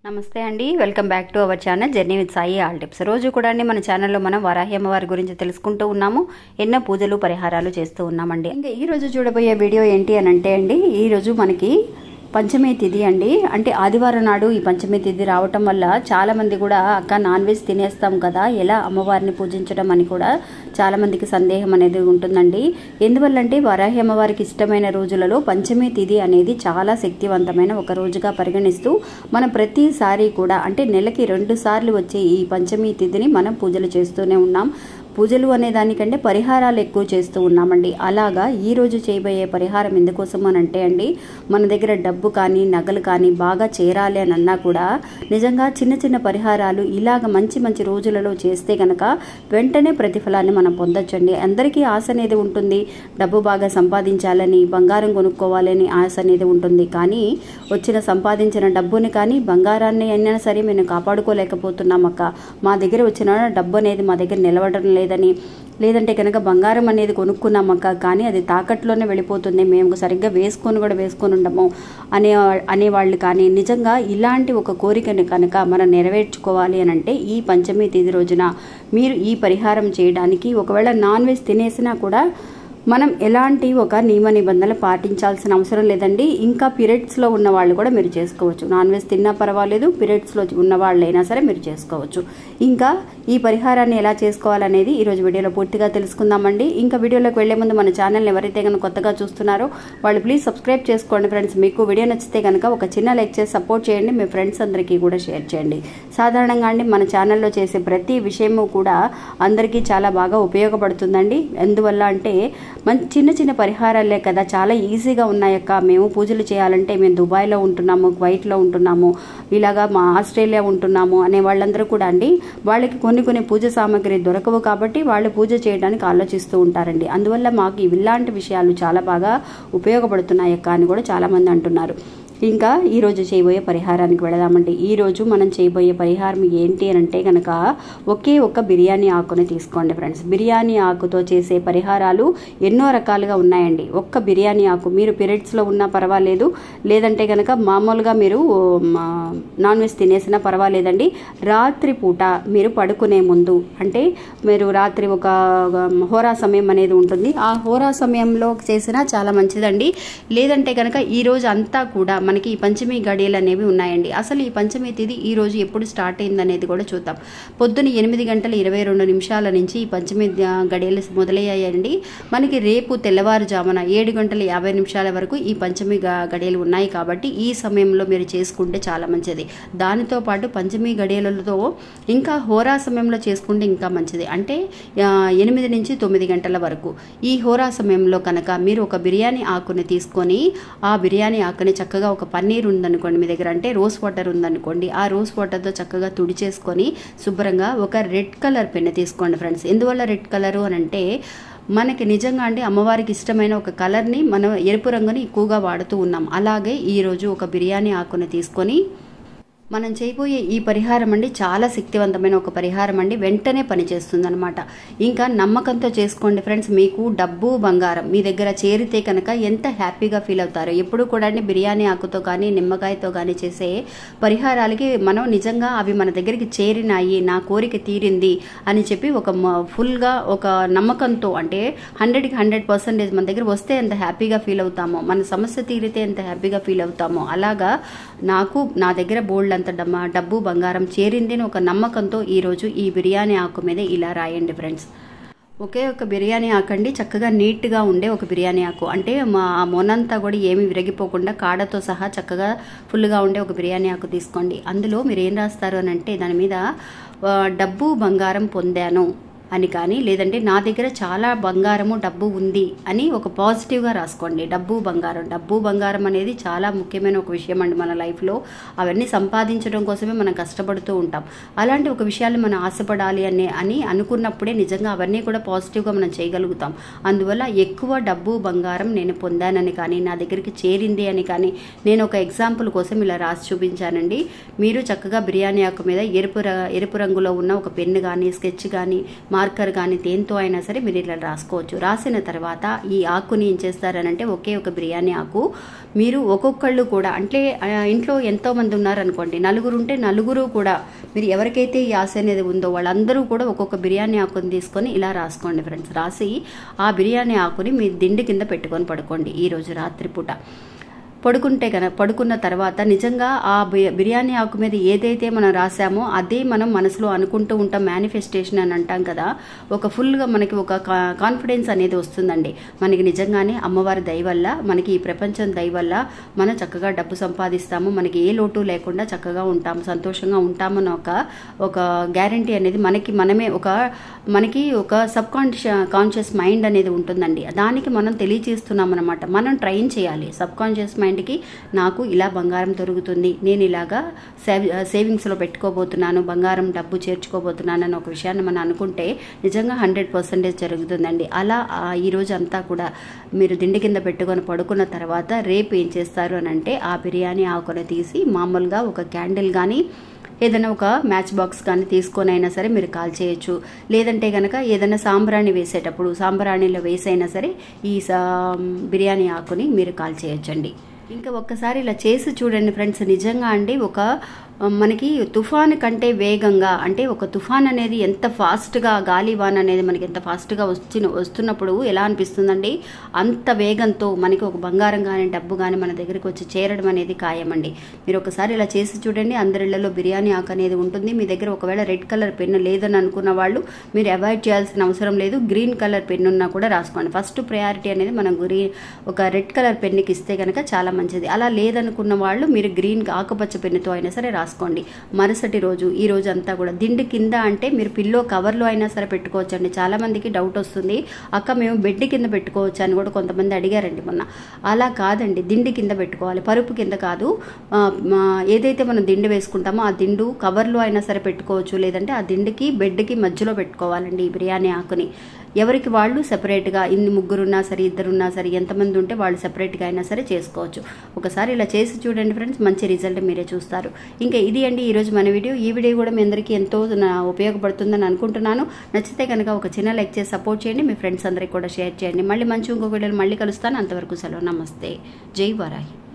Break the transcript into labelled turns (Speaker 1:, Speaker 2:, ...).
Speaker 1: నమస్తే అండి, welcome back to our channel journey with Sai all tips. రోజు కూడా అండి మన ఛానల్లో మనం వరాహి అమ్మవారి గురించి తెలుసుకుంటూ ఉన్నాము. ఎన్నో పూజలు పరిహారాలు చేస్తూ ఉన్నామండి. ఇంకా ఈ రోజు చూడబోయే వీడియో ఏంటి అని అంటే అండి, ఈ రోజు మనకి పంచమి తిథి అండి. అంటే ఆదివారం నాడు ఈ పంచమి తిథి రావటం వల్ల చాలా మంది కూడా అక్క నాన్ వెజ్ తినేస్తాం కదా, ఎలా అమ్మవారిని పూజించడం అని కూడా చాలా మందికి సందేహం అనేది ఉంటుందండి. ఎందువల్లంటే వరాహి అమ్మవారికి ఇష్టమైన రోజులలో పంచమి తిథి అనేది చాలా శక్తివంతమైన ఒక రోజుగా పరిగణిస్తూ మనం ప్రతిసారి కూడా అంటే నెలకి 2 సార్లు వచ్చే ఈ పంచమి తిథిని మనం పూజలు చేస్తూనే ఉన్నాం. పూజలు అనే దానికంటే పరిహారాలు ఎక్కువ చేస్తూ ఉన్నామండి. అలాగా ఈరోజు చేయబోయే పరిహారం ఎందుకోసం అని అంటే అండి, మన దగ్గర డబ్బు కానీ నగలు కానీ బాగా చేరాలి అని అన్నా కూడా నిజంగా చిన్న చిన్న పరిహారాలు ఇలాగ మంచి మంచి రోజులలో చేస్తే కనుక వెంటనే ప్రతిఫలాన్ని మనం పొందొచ్చండి. అందరికీ ఆశ అనేది ఉంటుంది, డబ్బు బాగా సంపాదించాలని, బంగారం కొనుక్కోవాలని ఆశ అనేది ఉంటుంది. కానీ సంపాదించిన డబ్బుని కానీ బంగారాన్ని అయినా సరే మేము కాపాడుకోలేకపోతున్నాం అక్క, మా దగ్గర వచ్చిన డబ్బు అనేది మా దగ్గర నిలవడం లేదంటే కనుక బంగారం అనేది కొనుక్కున్నామక్క కానీ అది తాకట్లోనే వెళ్ళిపోతుంది, మేము సరిగ్గా వేసుకొని ఉండము అనేవాళ్ళు కానీ నిజంగా ఇలాంటి ఒక కోరికని కనుక మనం నెరవేర్చుకోవాలి అని అంటే ఈ పంచమి తిథి రోజున మీరు ఈ పరిహారం చేయడానికి ఒకవేళ నాన్ వెజ్ తినేసినా కూడా మనం ఎలాంటి ఒక నియమ నిబంధనలు పాటించాల్సిన అవసరం లేదండి. ఇంకా పీరియడ్స్లో ఉన్న వాళ్ళు కూడా మీరు చేసుకోవచ్చు. నాన్ వెజ్ తిన్నా పర్వాలేదు, పీరియడ్స్లో ఉన్న వాళ్ళైనా సరే మీరు చేసుకోవచ్చు. ఇంకా ఈ పరిహారాన్ని ఎలా చేసుకోవాలనేది ఈరోజు వీడియోలో పూర్తిగా తెలుసుకుందామండి. ఇంకా వీడియోలోకి వెళ్లే ముందు మన ఛానల్ని ఎవరైతే కనుక కొత్తగా చూస్తున్నారో వాళ్ళు ప్లీజ్ సబ్స్క్రైబ్ చేసుకోండి ఫ్రెండ్స్. మీకు వీడియో నచ్చితే కనుక ఒక చిన్న లైక్ చేసి సపోర్ట్ చేయండి, మీ ఫ్రెండ్స్ అందరికీ కూడా షేర్ చేయండి. సాధారణంగా అండి మన ఛానల్లో చేసే ప్రతి విషయము కూడా అందరికీ చాలా బాగా ఉపయోగపడుతుందండి. ఎందువల్ల అంటే చిన్న చిన్న పరిహారాలే కదా, చాలా ఈజీగా ఉన్నాయక్క, మేము పూజలు చేయాలంటే మేము దుబాయ్లో ఉంటున్నాము, కువైట్లో ఉంటున్నాము, ఇలాగా మా ఆస్ట్రేలియా ఉంటున్నాము అనే వాళ్ళందరూ కూడా అండి వాళ్ళకి కొన్ని పూజ సామాగ్రి దొరకవు కాబట్టి వాళ్ళు పూజ చేయడానికి ఆలోచిస్తూ ఉంటారండి. అందువల్ల మాకు ఇలాంటి విషయాలు చాలా బాగా ఉపయోగపడుతున్నాయక్క అని కూడా చాలామంది అంటున్నారు. ఇంకా ఈరోజు చేయబోయే పరిహారానికి వెళదామండి. ఈరోజు మనం చేయబోయే పరిహారం ఏంటి అని అంటే కనుక ఒకే ఒక బిర్యానీ ఆకుని తీసుకోండి ఫ్రెండ్స్. బిర్యానీ ఆకుతో చేసే పరిహారాలు ఎన్నో రకాలుగా ఉన్నాయండి. ఒక్క బిర్యానీ ఆకు మీరు పీరియడ్స్లో ఉన్నా పర్వాలేదు, లేదంటే కనుక మామూలుగా మీరు నాన్ వెజ్ తినేసినా పర్వాలేదండి. రాత్రి పూట మీరు పడుకునే ముందు అంటే మీరు రాత్రి ఒక హోరా సమయం అనేది ఉంటుంది, ఆ హోరా సమయంలో చేసినా చాలా మంచిదండి. లేదంటే కనుక ఈరోజు అంతా కూడా మనకి ఈ పంచమి గడియలు అనేవి ఉన్నాయండి. అసలు ఈ పంచమి తిథి ఈ రోజు ఎప్పుడు స్టార్ట్ అయింది అనేది కూడా చూద్దాం. పొద్దున 8:22 నుంచి ఈ పంచమి గడియలు మొదలయ్యాయండి. మనకి రేపు తెల్లవారుజామున 7:50 వరకు ఈ పంచమి గడియలు ఉన్నాయి కాబట్టి ఈ సమయంలో మీరు చేసుకుంటే చాలా మంచిది. దానితో పాటు పంచమి గడియలతో ఇంకా హోరా సమయంలో చేసుకుంటే ఇంకా మంచిది. అంటే 8 నుంచి 9 గంటల వరకు ఈ హోరా సమయంలో కనుక మీరు ఒక బిర్యానీ ఆకుని తీసుకొని ఆ బిర్యానీ ఆకుని చక్కగా ఒక పన్నీర్ ఉందనుకోండి మీ దగ్గర, అంటే రోజ్ వాటర్ ఉందనుకోండి, ఆ రోజ్ వాటర్తో చక్కగా తుడిచేసుకొని శుభ్రంగా ఒక రెడ్ కలర్ పెన్ను తీసుకోండి ఫ్రెండ్స్. ఎందువల్ల రెడ్ కలరు అని అంటే మనకి నిజంగా అండి అమ్మవారికి ఇష్టమైన ఒక కలర్ని మనం ఎరుపు రంగుని ఎక్కువగా వాడుతూ ఉన్నాం. అలాగే ఈరోజు ఒక బిర్యానీ ఆకుని తీసుకొని మనం చేయబోయే ఈ పరిహారం అండి చాలా శక్తివంతమైన ఒక పరిహారం అండి, వెంటనే పనిచేస్తుంది అనమాట. ఇంకా నమ్మకంతో చేసుకోండి ఫ్రెండ్స్. మీకు డబ్బు బంగారం మీ దగ్గర చేరితే కనుక ఎంత హ్యాపీగా ఫీల్ అవుతారు. ఎప్పుడు కూడా అండి బిర్యానీ ఆకుతో కానీ నిమ్మకాయతో కానీ చేసే పరిహారాలకి మనం నిజంగా అవి మన దగ్గరికి చేరినాయి, నా కోరిక తీరింది అని చెప్పి ఒక ఫుల్గా ఒక నమ్మకంతో అంటే 100కి 100% మన దగ్గర వస్తే ఎంత హ్యాపీగా ఫీల్ అవుతామో, మన సమస్య తీరితే ఎంత హ్యాపీగా ఫీల్ అవుతామో అలాగా నా దగ్గర బోల్డ్ అంత డబ్బు బంగారం చేరింది అని ఒక నమ్మకంతో ఈరోజు ఈ బిర్యానీ ఆకు మీద ఇలా రాయండి ఫ్రెండ్స్. ఒకే ఒక బిర్యానీ ఆకండి, చక్కగా నీట్గా ఉండే ఒక బిర్యానీ ఆకు, అంటే మా మొనంతా కూడా ఏమి విరగిపోకుండా కాడతో సహా చక్కగా ఫుల్గా ఉండే ఒక బిర్యానీ ఆకు తీసుకోండి. అందులో మీరు ఏం రాస్తారు అని అంటే దాని మీద డబ్బు బంగారం పొందాను అని కానీ, లేదంటే నా దగ్గర చాలా బంగారము డబ్బు ఉంది అని ఒక పాజిటివ్గా రాసుకోండి. డబ్బు బంగారం అనేది చాలా ముఖ్యమైన ఒక విషయం అండి మన లైఫ్లో. అవన్నీ సంపాదించడం కోసమే మనం కష్టపడుతూ ఉంటాం. అలాంటి ఒక విషయాన్ని మనం ఆశపడాలి అని అనుకున్నప్పుడే నిజంగా అవన్నీ కూడా పాజిటివ్గా మనం చేయగలుగుతాం. అందువల్ల ఎక్కువ డబ్బు బంగారం నేను పొందానని కానీ, నా దగ్గరికి చేరింది అని కానీ నేను ఒక ఎగ్జాంపుల్ కోసం ఇలా రాసి చూపించానండి. మీరు చక్కగా బిర్యానీ ఆకు మీద ఎరుపు రంగులో ఉన్న ఒక పెన్ను కానీ స్కెచ్ కానీ మార్కర్ కానీ దేంతో అయినా సరే మీరు ఇలా రాసుకోవచ్చు. రాసిన తర్వాత ఈ ఆకుని ఏం చేస్తారనంటే ఒకే ఒక బిర్యానీ ఆకు మీరు ఒక్కొక్కళ్ళు కూడా అంటే ఇంట్లో ఎంతోమంది ఉన్నారనుకోండి, నలుగురు ఉంటే నలుగురు కూడా మీరు ఎవరికైతే ఈ ఆశ అనేది ఉందో వాళ్ళందరూ కూడా ఒక్కొక్క బిర్యానీ ఆకుని తీసుకొని ఇలా రాసుకోండి ఫ్రెండ్స్. రాసి ఆ బిర్యానీ ఆకుని మీ దిండు కింద పెట్టుకొని పడుకోండి ఈరోజు రాత్రిపూట. పడుకున్న తర్వాత నిజంగా ఆ బిర్యానీ ఆకు మీద ఏదైతే మనం రాసామో అదే మనం మనసులో అనుకుంటూ ఉంటాం. మేనిఫెస్టేషన్ అని అంటాం కదా, ఒక ఫుల్గా మనకి ఒక కాన్ఫిడెన్స్ అనేది వస్తుందండి. మనకి నిజంగానే అమ్మవారి దయ వల్ల, మనకి ఈ ప్రపంచం దయ వల్ల మనం చక్కగా డబ్బు సంపాదిస్తాము, మనకి ఏ లోటు లేకుండా చక్కగా ఉంటాము, సంతోషంగా ఉంటామని ఒక గ్యారంటీ అనేది మనకి ఒక సబ్ కాన్షియస్ మైండ్ అనేది ఉంటుందండి. దానికి మనం తెలియజేస్తున్నాం అనమాట. మనం ట్రైన్ చేయాలి సబ్ కాన్షియస్ మైండ్కి, నాకు ఇలా బంగారం దొరుకుతుంది, నేను ఇలాగా సేవింగ్స్లో పెట్టుకోబోతున్నాను, బంగారం డబ్బు చేర్చుకోబోతున్నాను అని ఒక విషయాన్ని మనం అనుకుంటే నిజంగా 100% జరుగుతుందండి. అలా ఈరోజు అంతా కూడా మీరు దిండి కింద పెట్టుకొని పడుకున్న తర్వాత రేపు ఏం చేస్తారు అని అంటే ఆ బిర్యానీ ఆకుని తీసి మామూలుగా ఒక క్యాండిల్ కానీ ఏదైనా ఒక మ్యాచ్ బాక్స్ కానీ తీసుకొని అయినా సరే మీరు కాల్ చేయొచ్చు. లేదంటే కనుక ఏదైనా సాంబ్రాణి వేసేటప్పుడు సాంబ్రాణిలో వేసైనా సరే ఈ బిర్యానీ ఆకుని మీరు కాల్ చేయొచ్చండి. ఇంకా ఒక్కసారి ఇలా చేసి చూడండి ఫ్రెండ్స్. నిజంగా అండి మనకి తుఫాను కంటే వేగంగా, అంటే ఒక తుఫాన్ అనేది ఎంత ఫాస్ట్గా, గాలివాన్ అనేది మనకి ఎంత ఫాస్ట్గా వస్తున్నప్పుడు ఎలా అనిపిస్తుందండి, అంత వేగంతో మనకి ఒక బంగారం కానీ డబ్బు కానీ మన దగ్గరికి వచ్చి చేరడం అనేది ఖాయమండి. మీరు ఒకసారి ఇలా చేసి చూడండి. అందరిళ్లలో బిర్యానీ ఆకు అనేది ఉంటుంది. మీ దగ్గర ఒకవేళ రెడ్ కలర్ పెన్ను లేదని అనుకున్న వాళ్ళు మీరు అవాయిడ్ చేయాల్సిన అవసరం లేదు. గ్రీన్ కలర్ పెన్ను ఉన్నా కూడా రాసుకోండి. ఫస్ట్ ప్రయారిటీ అనేది మనం ఒక రెడ్ కలర్ పెన్నుకి ఇస్తే కనుక చాలా మంచిది. అలా లేదనుకున్న వాళ్ళు మీరు గ్రీన్ ఆకుపచ్చ పెన్నుతో అయినా సరే రాసుకోండి. మరుసటి రోజు ఈ రోజు అంతా కూడా దిండు కింద అంటే మీరు పిల్లో కవర్లో అయినా సరే పెట్టుకోవచ్చండి. చాలా మందికి డౌట్ వస్తుంది, అక్క మేము బెడ్ కింద పెట్టుకోవచ్చు అని కూడా కొంతమంది అడిగారండి మొన్న. అలా కాదండి, దిండు కింద పెట్టుకోవాలి, పరుపు కింద కాదు. ఏదైతే మనం దిండు వేసుకుంటామో ఆ దిండు కవర్లో అయినా సరే పెట్టుకోవచ్చు, లేదంటే ఆ దిండుకి బెడ్కి మధ్యలో పెట్టుకోవాలండి ఈ బిర్యానీ ఆకుని. ఎవరికి వాళ్ళు సెపరేట్గా, ఇన్ని ముగ్గురున్నా సరే ఇద్దరున్నా సరే ఎంతమంది ఉంటే వాళ్ళు సెపరేట్గా అయినా సరే చేసుకోవచ్చు. ఒకసారి ఇలా చేసి చూడండి ఫ్రెండ్స్, మంచి రిజల్ట్ మీరే చూస్తారు. ఇంకా ఇది అండి ఈరోజు మన వీడియో. ఈ వీడియో కూడా మీ అందరికీ ఎంతో ఉపయోగపడుతుందని అనుకుంటున్నాను. నచ్చితే కనుక ఒక చిన్న లైక్ చేసి సపోర్ట్ చేయండి. మీ ఫ్రెండ్స్ అందరికీ కూడా షేర్ చేయండి. మళ్ళీ మంచి ఇంకొక వీడియోలో మళ్ళీ కలుస్తాను. అంతవరకు సెలవు. నమస్తే. జై వారాహి.